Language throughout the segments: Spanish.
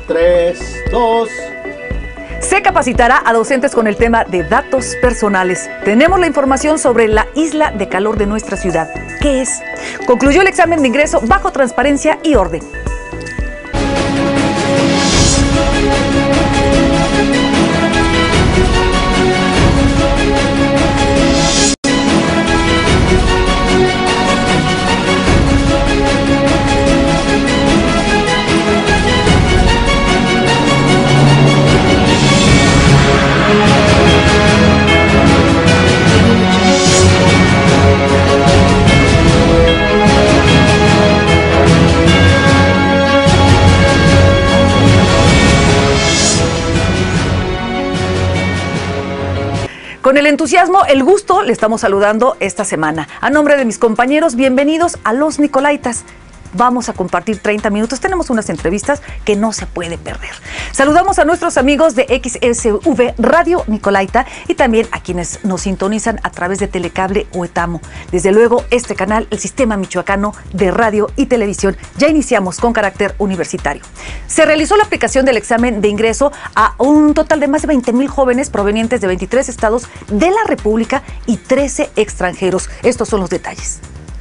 3, 2. Se capacitará a docentes con el tema de datos personales. Tenemos la información sobre la isla de calor de nuestra ciudad. ¿Qué es? Concluyó el examen de ingreso bajo transparencia y orden. Con el entusiasmo, el gusto, le estamos saludando esta semana. A nombre de mis compañeros, bienvenidos a Los Nicolaitas. Vamos a compartir 30 minutos. Tenemos unas entrevistas que no se puede perder. Saludamos a nuestros amigos de XSV Radio Nicolaita y también a quienes nos sintonizan a través de Telecable o Etamo. Desde luego, este canal, el Sistema Michoacano de Radio y Televisión. Ya iniciamos con carácter universitario. Se realizó la aplicación del examen de ingreso a un total de más de 20,000 jóvenes provenientes de 23 estados de la República y 13 extranjeros. Estos son los detalles.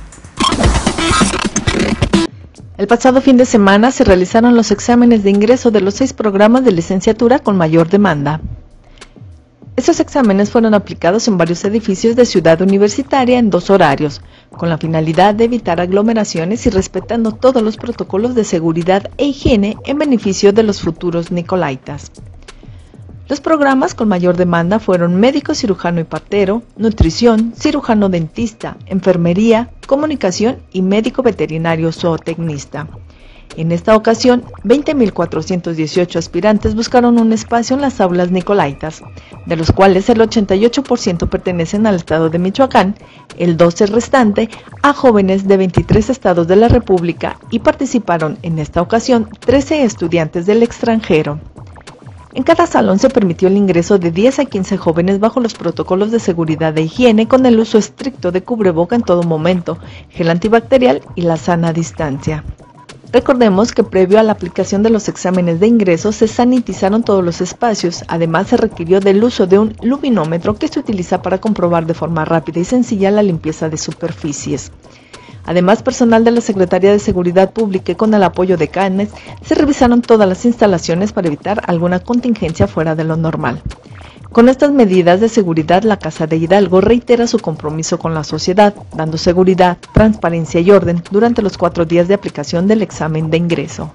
El pasado fin de semana se realizaron los exámenes de ingreso de los 6 programas de licenciatura con mayor demanda. Estos exámenes fueron aplicados en varios edificios de Ciudad Universitaria en 2 horarios, con la finalidad de evitar aglomeraciones y respetando todos los protocolos de seguridad e higiene en beneficio de los futuros nicolaitas. Los programas con mayor demanda fueron médico, cirujano y partero, nutrición, cirujano dentista, enfermería, comunicación y médico veterinario zootecnista. En esta ocasión, 20,418 aspirantes buscaron un espacio en las aulas nicolaitas, de los cuales el 88% pertenecen al estado de Michoacán, el 12% restante a jóvenes de 23 estados de la República y participaron en esta ocasión 13 estudiantes del extranjero. En cada salón se permitió el ingreso de 10 a 15 jóvenes bajo los protocolos de seguridad e higiene con el uso estricto de cubreboca en todo momento, gel antibacterial y la sana distancia. Recordemos que previo a la aplicación de los exámenes de ingreso se sanitizaron todos los espacios, además se requirió del uso de un luminómetro que se utiliza para comprobar de forma rápida y sencilla la limpieza de superficies. Además, personal de la Secretaría de Seguridad Pública y con el apoyo de CANES se revisaron todas las instalaciones para evitar alguna contingencia fuera de lo normal. Con estas medidas de seguridad, la Casa de Hidalgo reitera su compromiso con la sociedad, dando seguridad, transparencia y orden durante los 4 días de aplicación del examen de ingreso.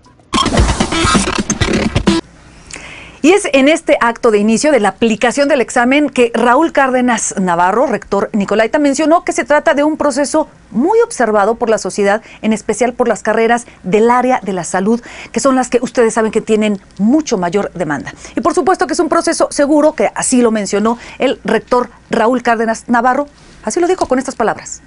Y es en este acto de inicio de la aplicación del examen que Raúl Cárdenas Navarro, rector Nicolaita, mencionó que se trata de un proceso muy observado por la sociedad, en especial por las carreras del área de la salud, que son las que ustedes saben que tienen mucho mayor demanda. Y por supuesto que es un proceso seguro, que así lo mencionó el rector Raúl Cárdenas Navarro, así lo dijo con estas palabras.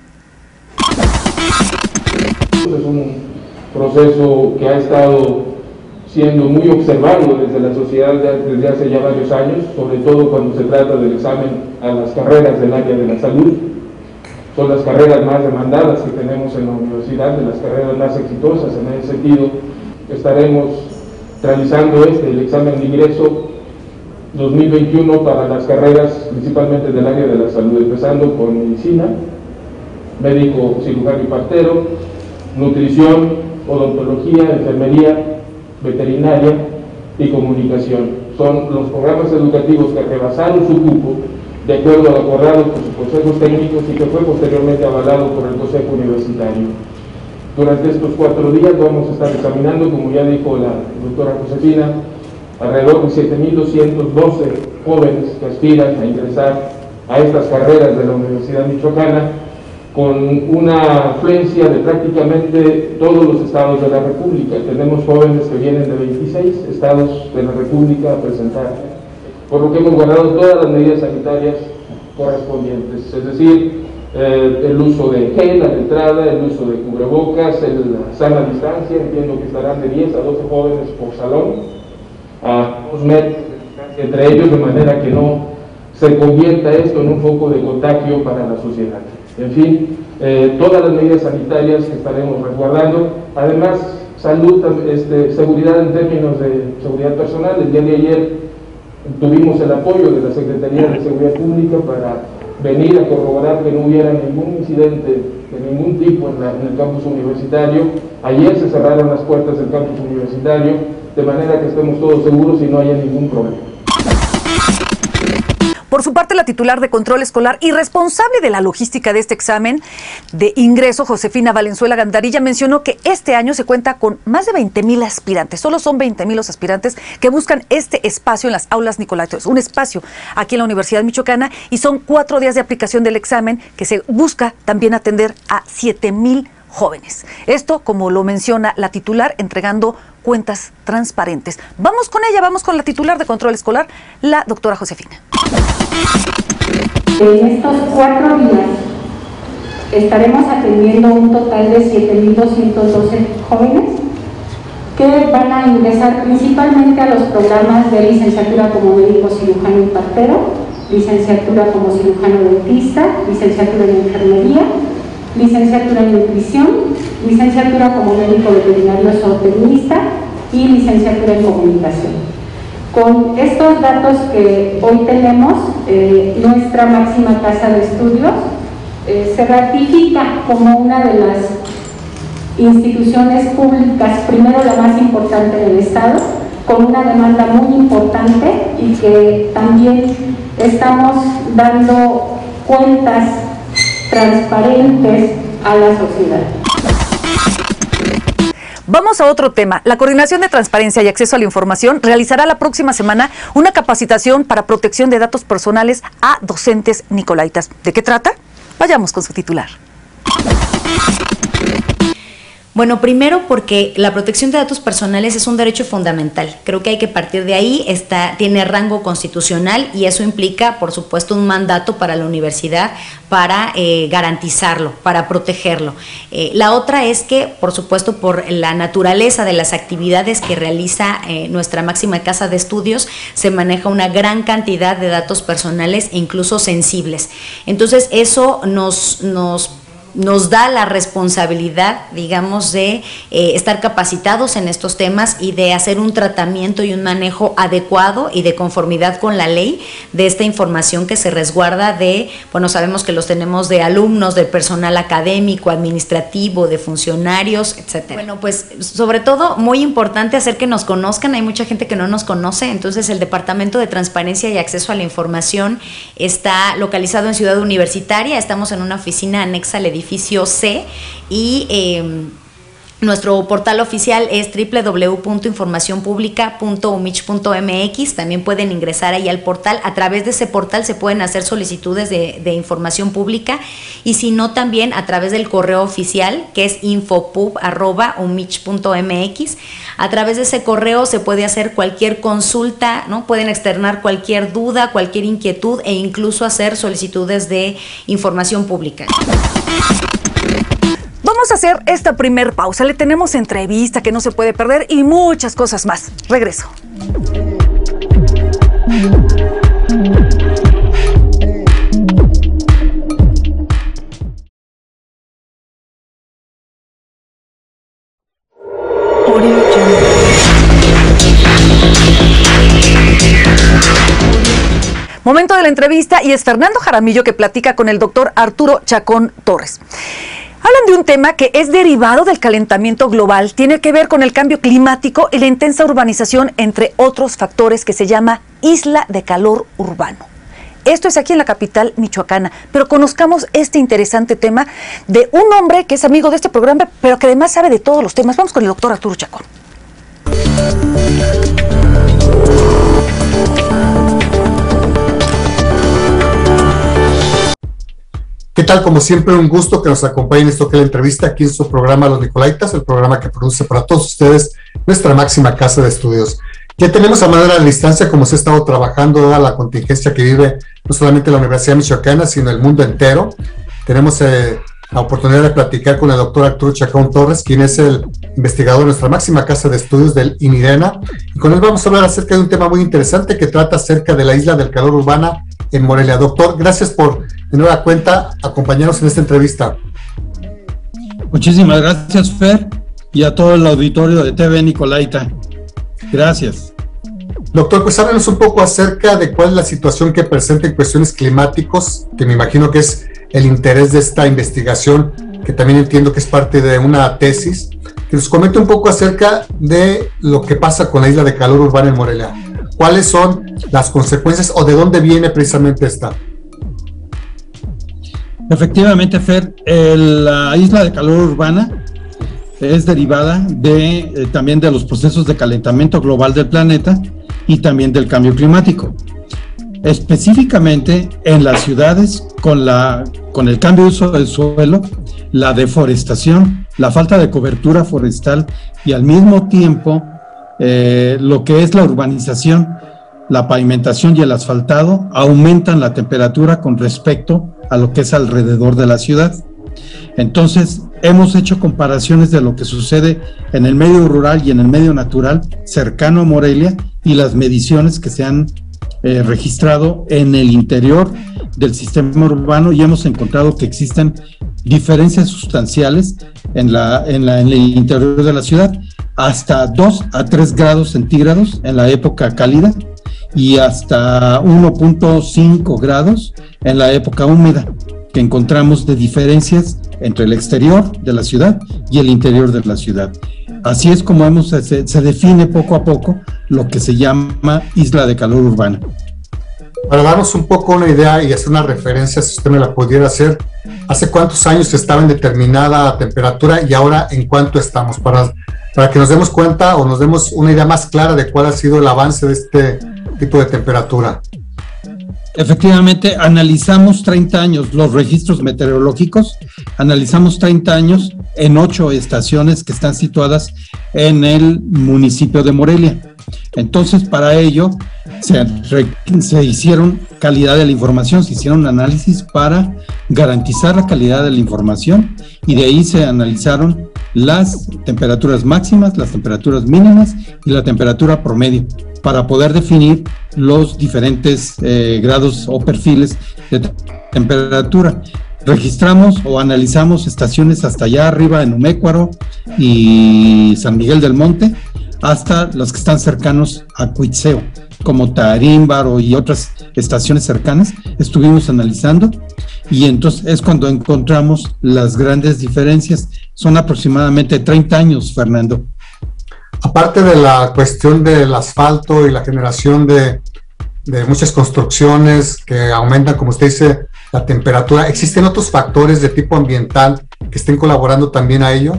Es un proceso que ha estado siendo muy observado desde la sociedad desde hace ya varios años, sobre todo cuando se trata del examen a las carreras del área de la salud. Son las carreras más demandadas que tenemos en la universidad, de las carreras más exitosas. En ese sentido, estaremos realizando el examen de ingreso 2021 para las carreras principalmente del área de la salud, empezando con medicina, médico, cirujano y partero, nutrición, odontología, enfermería, veterinaria y comunicación. Son los programas educativos que rebasaron su cupo de acuerdo al acordado por sus consejos técnicos y que fue posteriormente avalado por el Consejo Universitario. Durante estos 4 días vamos a estar examinando, como ya dijo la doctora Josefina, alrededor de 7,212 jóvenes que aspiran a ingresar a estas carreras de la Universidad Michoacana, con una afluencia de prácticamente todos los estados de la República. Tenemos jóvenes que vienen de 26 estados de la República a presentar, por lo que hemos guardado todas las medidas sanitarias correspondientes, es decir, el uso de gel a la entrada, el uso de cubrebocas, la sana distancia. Entiendo que estarán de 10 a 12 jóvenes por salón, a 2 metros de distancia entre ellos, de manera que no se convierta esto en un foco de contagio para la sociedad. En fin, todas las medidas sanitarias que estaremos resguardando. Además, salud, seguridad en términos de seguridad personal. El día de ayer tuvimos el apoyo de la Secretaría de Seguridad Pública para venir a corroborar que no hubiera ningún incidente de ningún tipo en el campus universitario. Ayer se cerraron las puertas del campus universitario, de manera que estemos todos seguros y no haya ningún problema. Por su parte, la titular de Control Escolar y responsable de la logística de este examen de ingreso, Josefina Valenzuela Gandarilla, mencionó que este año se cuenta con más de 20,000 aspirantes. Solo son 20,000 los aspirantes que buscan este espacio en las aulas Nicolaitas, un espacio aquí en la Universidad Michoacana, y son 4 días de aplicación del examen que se busca también atender a 7,000 jóvenes. Esto, como lo menciona la titular, entregando cuentas transparentes. Vamos con ella, vamos con la titular de Control Escolar, la doctora Josefina. En estos 4 días estaremos atendiendo un total de 7,212 jóvenes que van a ingresar principalmente a los programas de licenciatura como médico cirujano y partero, licenciatura como cirujano dentista, licenciatura en enfermería, licenciatura en nutrición, licenciatura como médico veterinario zootecnista y licenciatura en comunicación. Con estos datos que hoy tenemos, nuestra máxima casa de estudios se ratifica como una de las instituciones públicas, primero la más importante del Estado, con una demanda muy importante y que también estamos dando cuentas transparentes a la sociedad. Vamos a otro tema. La Coordinación de Transparencia y Acceso a la Información realizará la próxima semana una capacitación para protección de datos personales a docentes nicolaitas. ¿De qué trata? Vayamos con su titular. Bueno, primero porque la protección de datos personales es un derecho fundamental. Creo que hay que partir de ahí. Tiene rango constitucional y eso implica, por supuesto, un mandato para la universidad para garantizarlo, para protegerlo. La otra es que, por supuesto, por la naturaleza de las actividades que realiza nuestra máxima casa de estudios, se maneja una gran cantidad de datos personales e incluso sensibles. Entonces, eso nos da la responsabilidad, digamos, de estar capacitados en estos temas y de hacer un tratamiento y un manejo adecuado y de conformidad con la ley de esta información que se resguarda bueno, sabemos que los tenemos de alumnos, de personal académico, administrativo, de funcionarios, etcétera. Bueno, pues sobre todo muy importante hacer que nos conozcan. Hay mucha gente que no nos conoce, entonces el Departamento de Transparencia y Acceso a la Información está localizado en Ciudad Universitaria. Estamos en una oficina anexa al edificio C y nuestro portal oficial es www.informacionpublica.umich.mx. También pueden ingresar ahí al portal. A través de ese portal se pueden hacer solicitudes de información pública y si no, también a través del correo oficial que es infopub@umich.mx. A través de ese correo se puede hacer cualquier consulta, ¿no? Pueden externar cualquier duda, cualquier inquietud e incluso hacer solicitudes de información pública. Vamos a hacer esta primer pausa. Le tenemos entrevista que no se puede perder y muchas cosas más. Regreso. Momento de la entrevista y es Fernando Jaramillo que platica con el doctor Arturo Chacón Torres. Hablan de un tema que es derivado del calentamiento global, tiene que ver con el cambio climático y la intensa urbanización, entre otros factores, que se llama isla de calor urbano. Esto es aquí en la capital michoacana, pero conozcamos este interesante tema de un hombre que es amigo de este programa, pero que además sabe de todos los temas. Vamos con el doctor Arturo Chacón. ¿Qué tal? Como siempre, un gusto que nos acompañen en esto que es la entrevista aquí en su programa Los Nicolaitas, el programa que produce para todos ustedes nuestra máxima casa de estudios. Ya tenemos a manera de distancia cómo se ha estado trabajando dada la contingencia que vive no solamente la Universidad Michoacana, sino el mundo entero. Tenemos la oportunidad de platicar con el doctor Arturo Chacón Torres, quien es el investigador de nuestra máxima casa de estudios del INIRENA, y con él vamos a hablar acerca de un tema muy interesante que trata acerca de la isla del calor urbana en Morelia. Doctor, gracias por de nueva cuenta acompañarnos en esta entrevista. Muchísimas gracias, Fer. y a todo el auditorio de TV Nicolaita. Gracias. Doctor, pues háblanos un poco acerca de cuál es la situación que presenta en cuestiones climáticos, que me imagino que es el interés de esta investigación, que también entiendo que es parte de una tesis. Que nos comente un poco acerca de lo que pasa con la isla de calor urbana en Morelia. ¿Cuáles son las consecuencias o de dónde viene precisamente esta? Efectivamente, Fer, la isla de calor urbana es derivada también de los procesos de calentamiento global del planeta y también del cambio climático. Específicamente en las ciudades, con el cambio de uso del suelo, la deforestación, la falta de cobertura forestal y al mismo tiempo lo que es la urbanización, la pavimentación y el asfaltado aumentan la temperatura con respecto a lo que es alrededor de la ciudad. Entonces, hemos hecho comparaciones de lo que sucede en el medio rural y en el medio natural cercano a Morelia y las mediciones que se han registrado en el interior del sistema urbano, y hemos encontrado que existen diferencias sustanciales en el interior de la ciudad, hasta 2 a 3 grados centígrados en la época cálida y hasta 1.5 grados en la época húmeda, que encontramos de diferencias entre el exterior de la ciudad y el interior de la ciudad. Así es como se define poco a poco lo que se llama isla de calor urbana. Para darnos un poco una idea y hacer una referencia, si usted me la pudiera hacer, ¿hace cuántos años estaba en determinada temperatura y ahora en cuánto estamos? Para que nos demos cuenta o nos demos una idea más clara de cuál ha sido el avance de este tipo de temperatura. Efectivamente, analizamos 30 años, los registros meteorológicos, analizamos 30 años en 8 estaciones que están situadas en el municipio de Morelia. Entonces, para ello, se hicieron calidad de la información, se hicieron análisis para garantizar la calidad de la información, y de ahí se analizaron las temperaturas máximas, las temperaturas mínimas y la temperatura promedio, para poder definir los diferentes grados o perfiles de temperatura. Registramos o analizamos estaciones hasta allá arriba en Umécuaro y San Miguel del Monte, hasta los que están cercanos a Cuitzeo, como Tarímbaro y otras estaciones cercanas. Estuvimos analizando, y entonces es cuando encontramos las grandes diferencias. Son aproximadamente 30 años, Fernando. Aparte de la cuestión del asfalto y la generación de muchas construcciones que aumentan, como usted dice, la temperatura, ¿existen otros factores de tipo ambiental que estén colaborando también a ello?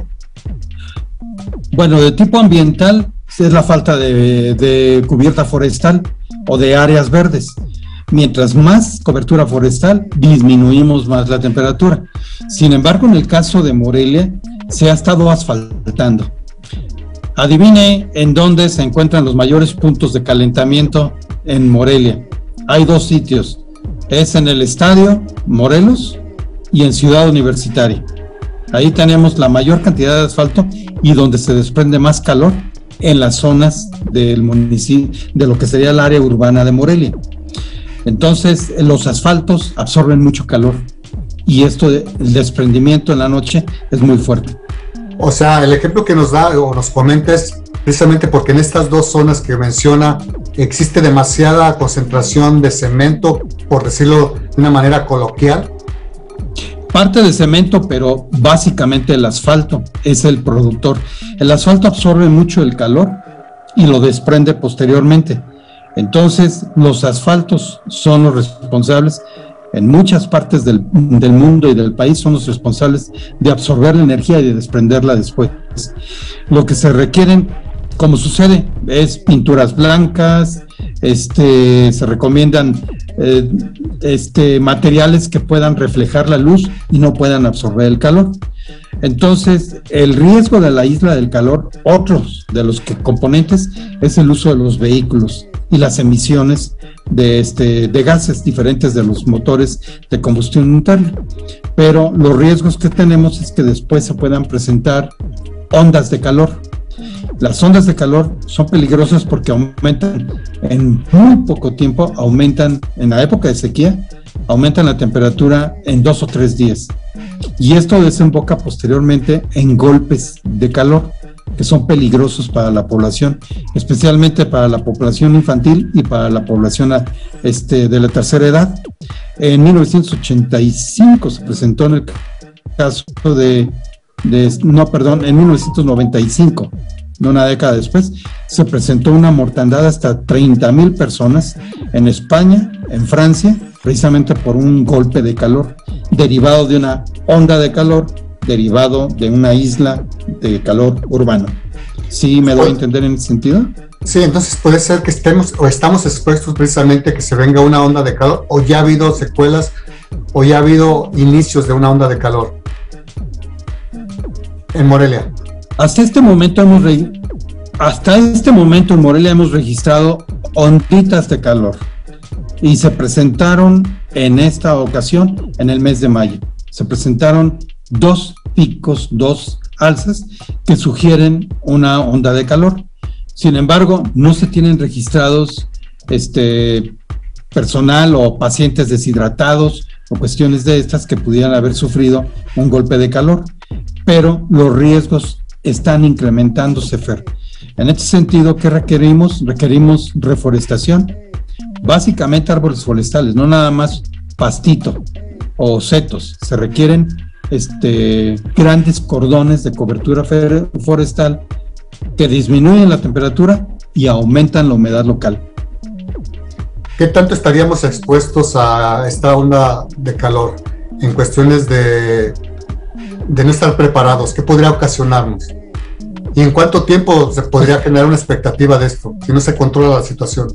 Bueno, de tipo ambiental es la falta de cubierta forestal o de áreas verdes. Mientras más cobertura forestal, disminuimos más la temperatura. Sin embargo, en el caso de Morelia, se ha estado asfaltando. Adivine en dónde se encuentran los mayores puntos de calentamiento en Morelia. Hay 2 sitios. Es en el Estadio Morelos y en Ciudad Universitaria. Ahí tenemos la mayor cantidad de asfalto y donde se desprende más calor en las zonas del municipio, de lo que sería el área urbana de Morelia. Entonces, los asfaltos absorben mucho calor, y el desprendimiento en la noche es muy fuerte. O sea, el ejemplo que nos da o nos comenta es precisamente porque en estas 2 zonas que menciona existe demasiada concentración de cemento, por decirlo de una manera coloquial. Parte de cemento, pero básicamente el asfalto es el productor. El asfalto absorbe mucho el calor y lo desprende posteriormente. Entonces, los asfaltos son los responsables, en muchas partes del mundo y del país, son los responsables de absorber la energía y de desprenderla después. Lo que se requieren, como sucede, es pinturas blancas, se recomiendan materiales que puedan reflejar la luz y no puedan absorber el calor. Entonces, el riesgo de la isla del calor, otros de los componentes, es el uso de los vehículos y las emisiones de gases diferentes de los motores de combustión interna. Pero los riesgos que tenemos es que después se puedan presentar ondas de calor. Las ondas de calor son peligrosas porque aumentan en muy poco tiempo, en la época de sequía, aumentan la temperatura en 2 o 3 días. Y esto desemboca posteriormente en golpes de calor. que son peligrosos para la población, especialmente para la población infantil y para la población de la tercera edad. En 1985 se presentó en el caso en 1995, una década después, se presentó una mortandad hasta 30,000 personas en España, en Francia, precisamente por un golpe de calor, derivado de una onda de calor, derivado de una isla de calor urbano. ¿Sí me doy a entender en ese sentido? Sí, entonces puede ser que estamos expuestos precisamente a que se venga una onda de calor, o ya ha habido secuelas, o ya ha habido inicios de una onda de calor en Morelia. Hasta este momento en Morelia hemos registrado onditas de calor y se presentaron en esta ocasión en el mes de mayo. Se presentaron 2 picos, 2 alzas que sugieren una onda de calor. Sin embargo, no se tienen registrados personal o pacientes deshidratados o cuestiones de estas que pudieran haber sufrido un golpe de calor, pero los riesgos están incrementándose, Fer. En este sentido, ¿qué requerimos? Requerimos reforestación, básicamente árboles forestales, no nada más pastito o setos. Se requieren grandes cordones de cobertura forestal que disminuyen la temperatura y aumentan la humedad local. ¿Qué tanto estaríamos expuestos a esta onda de calor en cuestiones de no estar preparados? ¿Qué podría ocasionarnos? ¿Y en cuánto tiempo se podría generar una expectativa de esto si no se controla la situación?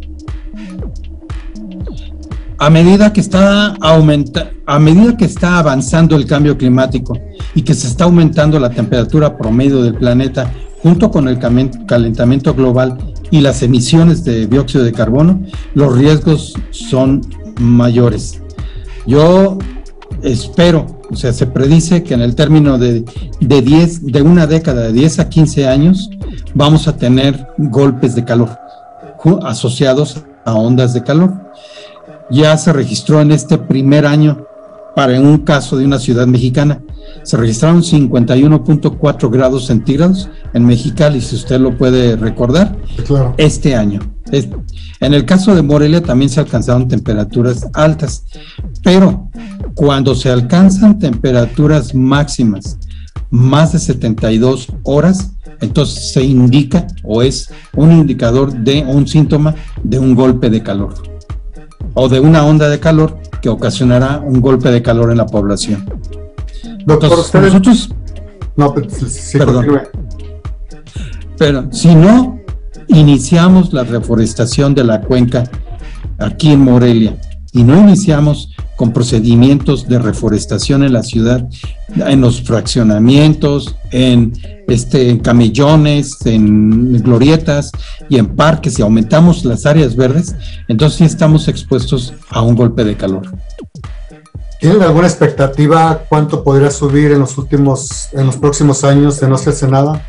A medida que está avanzando el cambio climático y que se está aumentando la temperatura promedio del planeta, junto con el calentamiento global y las emisiones de dióxido de carbono, los riesgos son mayores. Yo espero, se predice que en el término de una década, de 10 a 15 años, vamos a tener golpes de calor asociados a ondas de calor. Ya se registró en este primer año, para un caso de una ciudad mexicana, se registraron 51.4 grados centígrados en Mexicali, si usted lo puede recordar, claro. Este año. En el caso de Morelia también se alcanzaron temperaturas altas, pero cuando se alcanzan temperaturas máximas más de 72 horas, entonces se indica o es un indicador de un síntoma de un golpe de calor o de una onda de calor que ocasionará un golpe de calor en la población. Doctor, entonces, nosotros... No, sí, perdón. Pero si no iniciamos la reforestación de la cuenca aquí en Morelia y no iniciamos con procedimientos de reforestación en la ciudad, en los fraccionamientos, en camellones, en glorietas y en parques, y aumentamos las áreas verdes, entonces sí estamos expuestos a un golpe de calor. ¿Tienen alguna expectativa cuánto podría subir en los próximos años de no hacerse nada?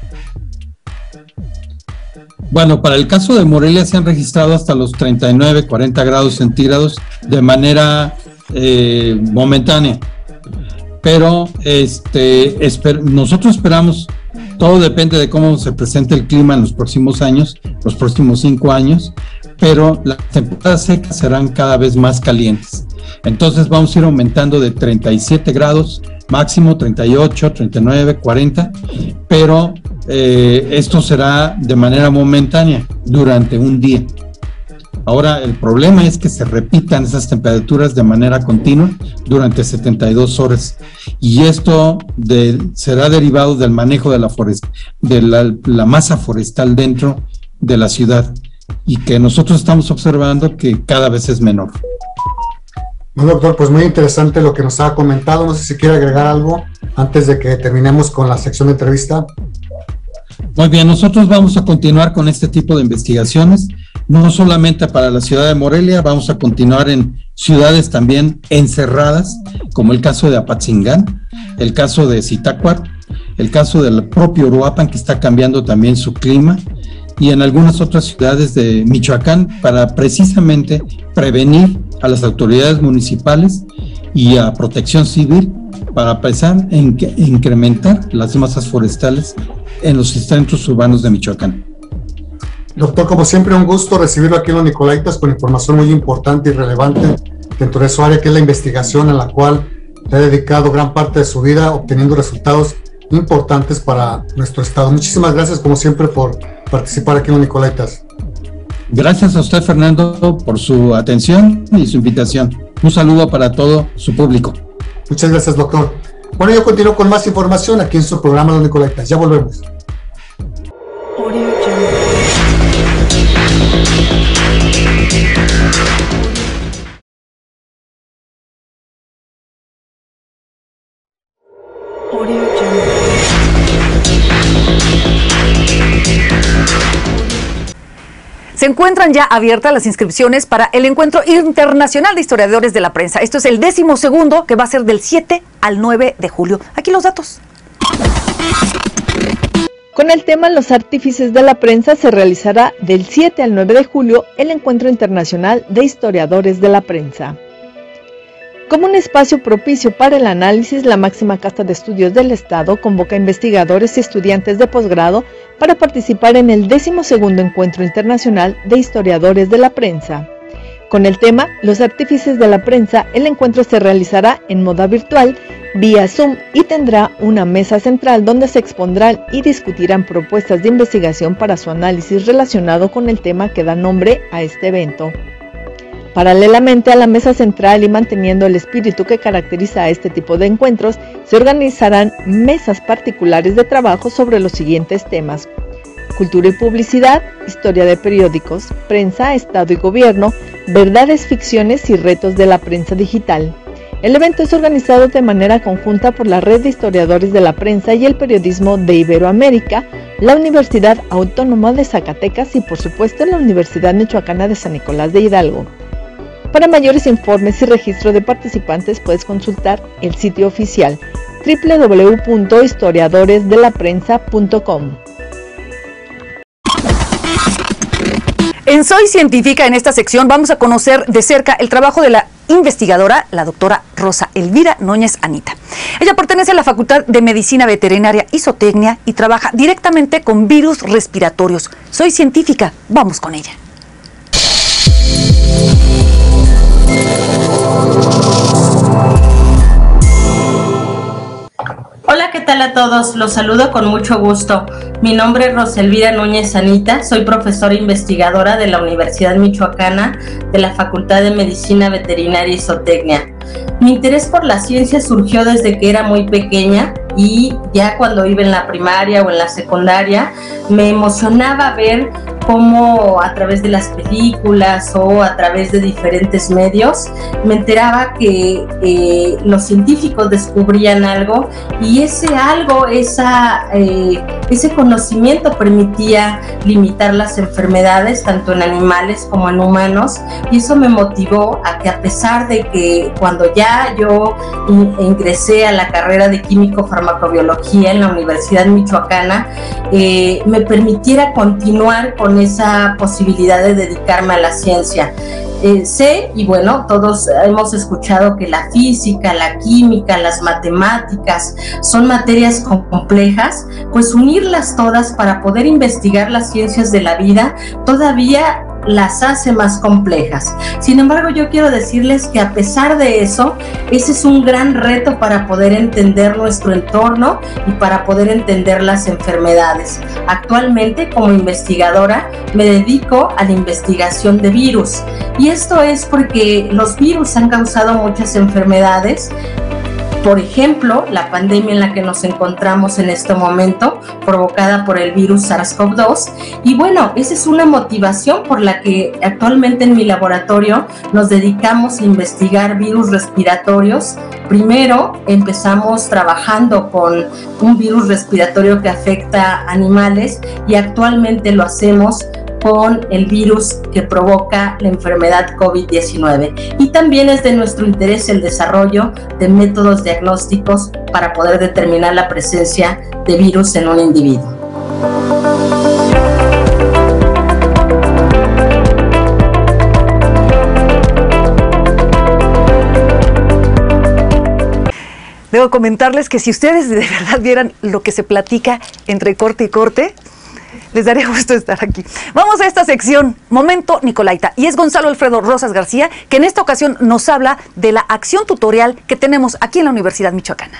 Bueno, para el caso de Morelia se han registrado hasta los 39, 40 grados centígrados de manera momentánea, pero nosotros esperamos, todo depende de cómo se presente el clima en los próximos años, los próximos 5 años, pero las temporadas secas serán cada vez más calientes. Entonces vamos a ir aumentando de 37 grados máximo, 38, 39, 40, pero esto será de manera momentánea durante un día. Ahora, el problema es que se repitan esas temperaturas de manera continua durante 72 horas, y esto será derivado del manejo de la masa forestal dentro de la ciudad, y que nosotros estamos observando que cada vez es menor. Bueno, doctor, pues muy interesante lo que nos ha comentado. No sé si quiere agregar algo antes de que terminemos con la sección de entrevista. Muy bien, nosotros vamos a continuar con este tipo de investigaciones, no solamente para la ciudad de Morelia, vamos a continuar en ciudades también encerradas, como el caso de Apatzingán, el caso de Zitácuaro, el caso del propio Uruapan, que está cambiando también su clima, y en algunas otras ciudades de Michoacán, para precisamente prevenir a las autoridades municipales y a Protección Civil para empezar a incrementar las masas forestales en los centros urbanos de Michoacán. Doctor, como siempre, un gusto recibirlo aquí en los Nicolaitas con información muy importante y relevante dentro de su área, que es la investigación, en la cual le ha dedicado gran parte de su vida obteniendo resultados importantes para nuestro estado. Muchísimas gracias, como siempre, por participar aquí en los Nicolaitas. Gracias a usted, Fernando, por su atención y su invitación. Un saludo para todo su público. Muchas gracias, doctor. Bueno, yo continúo con más información aquí en su programa Los Nicolaitas. Ya volvemos. Se encuentran ya abiertas las inscripciones para el Encuentro Internacional de Historiadores de la Prensa. Esto es el 12º, que va a ser del 7 al 9 de julio. Aquí los datos. Con el tema Los artífices de la prensa se realizará del 7 al 9 de julio el Encuentro Internacional de Historiadores de la Prensa. Como un espacio propicio para el análisis, la máxima casa de estudios del Estado convoca a investigadores y estudiantes de posgrado para participar en el 12º Encuentro Internacional de Historiadores de la Prensa. Con el tema Los artífices de la prensa, el encuentro se realizará en modo virtual, vía Zoom, y tendrá una mesa central donde se expondrán y discutirán propuestas de investigación para su análisis relacionado con el tema que da nombre a este evento. Paralelamente a la mesa central y manteniendo el espíritu que caracteriza a este tipo de encuentros, se organizarán mesas particulares de trabajo sobre los siguientes temas: cultura y publicidad, historia de periódicos, prensa, Estado y gobierno, verdades, ficciones y retos de la prensa digital. El evento es organizado de manera conjunta por la Red de Historiadores de la Prensa y el Periodismo de Iberoamérica, la Universidad Autónoma de Zacatecas y, por supuesto, la Universidad Michoacana de San Nicolás de Hidalgo. Para mayores informes y registro de participantes puedes consultar el sitio oficial www.historiadoresdelaprensa.com. En Soy Científica, en esta sección, vamos a conocer de cerca el trabajo de la investigadora, la doctora Rosa Elvira Núñez Anita. Ella pertenece a la Facultad de Medicina Veterinaria y Zootecnia y trabaja directamente con virus respiratorios. Soy Científica, vamos con ella. Hola, ¿qué tal a todos? Los saludo con mucho gusto. Mi nombre es Rosa Elvira Núñez Anita, soy profesora investigadora de la Universidad Michoacana de la Facultad de Medicina Veterinaria y Zootecnia. Mi interés por la ciencia surgió desde que era muy pequeña y ya cuando iba en la primaria o en la secundaria me emocionaba ver cómo a través de las películas o a través de diferentes medios me enteraba que los científicos descubrían algo y ese algo, ese conocimiento permitía limitar las enfermedades tanto en animales como en humanos, y eso me motivó a que, a pesar de que cuando ya yo ingresé a la carrera de químico-farmacobiología en la Universidad Michoacana, me permitiera continuar con esa posibilidad de dedicarme a la ciencia. Sé, y bueno, todos hemos escuchado que la física, la química, las matemáticas son materias complejas, pues unirlas todas para poder investigar las ciencias de la vida todavía las hace más complejas. Sin embargo, yo quiero decirles que a pesar de eso, ese es un gran reto para poder entender nuestro entorno y para poder entender las enfermedades. Actualmente, como investigadora, me dedico a la investigación de virus, y esto es porque los virus han causado muchas enfermedades. Por ejemplo, la pandemia en la que nos encontramos en este momento, provocada por el virus SARS-CoV-2. Y bueno, esa es una motivación por la que actualmente en mi laboratorio nos dedicamos a investigar virus respiratorios. Primero empezamos trabajando con un virus respiratorio que afecta a animales, y actualmente lo hacemos con el virus que provoca la enfermedad COVID-19. Y también es de nuestro interés el desarrollo de métodos diagnósticos para poder determinar la presencia de virus en un individuo. Debo comentarles que si ustedes de verdad vieran lo que se platica entre corte y corte, les daría gusto estar aquí. Vamos a esta sección, Momento Nicolaita, y es Gonzalo Alfredo Rosas García, que en esta ocasión nos habla de la acción tutorial que tenemos aquí en la Universidad Michoacana.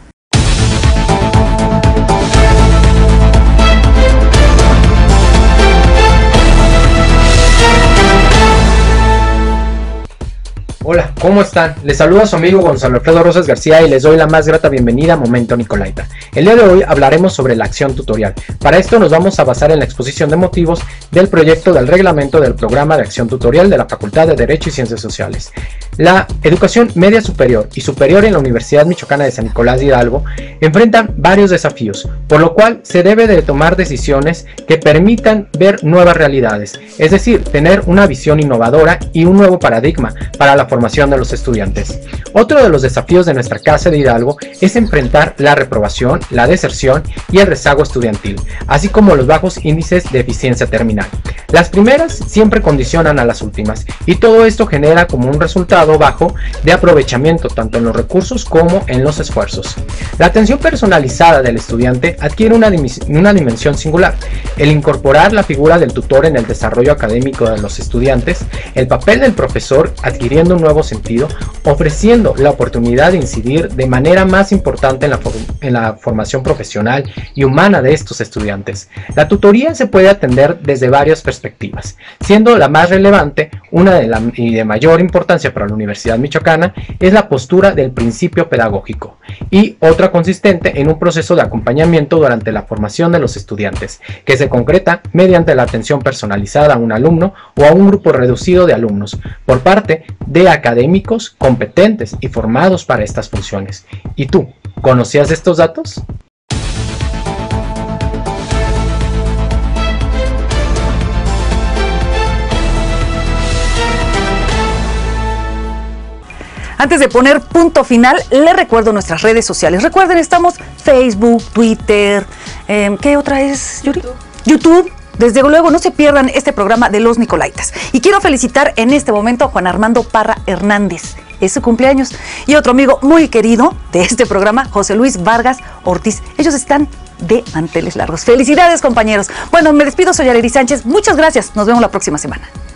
Hola, ¿cómo están? Les saluda su amigo Gonzalo Alfredo Rosas García y les doy la más grata bienvenida a Momento Nicolaita. El día de hoy hablaremos sobre la acción tutorial. Para esto nos vamos a basar en la exposición de motivos del proyecto del reglamento del programa de acción tutorial de la Facultad de Derecho y Ciencias Sociales. La educación media superior y superior en la Universidad Michoacana de San Nicolás de Hidalgo enfrentan varios desafíos, por lo cual se debe de tomar decisiones que permitan ver nuevas realidades, es decir, tener una visión innovadora y un nuevo paradigma para la formación de los estudiantes. Otro de los desafíos de nuestra Casa de Hidalgo es enfrentar la reprobación, la deserción y el rezago estudiantil, así como los bajos índices de eficiencia terminal. Las primeras siempre condicionan a las últimas y todo esto genera como un resultado bajo de aprovechamiento tanto en los recursos como en los esfuerzos. La atención personalizada del estudiante adquiere una dimensión singular. El incorporar la figura del tutor en el desarrollo académico de los estudiantes, el papel del profesor adquiriendo un nuevo sentido, ofreciendo la oportunidad de incidir de manera más importante en la formación profesional y humana de estos estudiantes. La tutoría se puede atender desde varias perspectivas, siendo la más relevante, y de mayor importancia para la Universidad Michoacana, es la postura del principio pedagógico, y otra consistente en un proceso de acompañamiento durante la formación de los estudiantes, que se concreta mediante la atención personalizada a un alumno o a un grupo reducido de alumnos, por parte de académicos competentes y formados para estas funciones. ¿Y tú, conocías estos datos? Antes de poner punto final, les recuerdo nuestras redes sociales. Recuerden, estamos Facebook, Twitter, ¿qué otra es, Yuri? YouTube. Desde luego, no se pierdan este programa de Los Nicolaitas. Y quiero felicitar en este momento a Juan Armando Parra Hernández. Es su cumpleaños. Y otro amigo muy querido de este programa, José Luis Vargas Ortiz. Ellos están de manteles largos. Felicidades, compañeros. Bueno, me despido, soy Aleri Sánchez. Muchas gracias. Nos vemos la próxima semana.